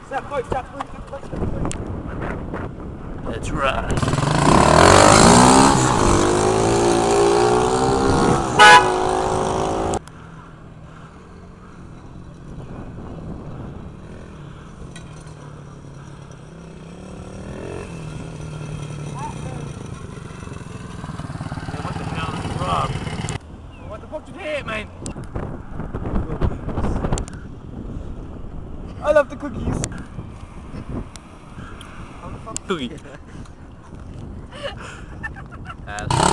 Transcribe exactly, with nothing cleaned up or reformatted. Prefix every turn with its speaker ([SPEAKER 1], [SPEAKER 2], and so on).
[SPEAKER 1] Step boat, step boat, step boat, step boat.
[SPEAKER 2] Let's ride.
[SPEAKER 1] What the fuck did you hit, man? I love the cookies.
[SPEAKER 2] Cookie. Ass.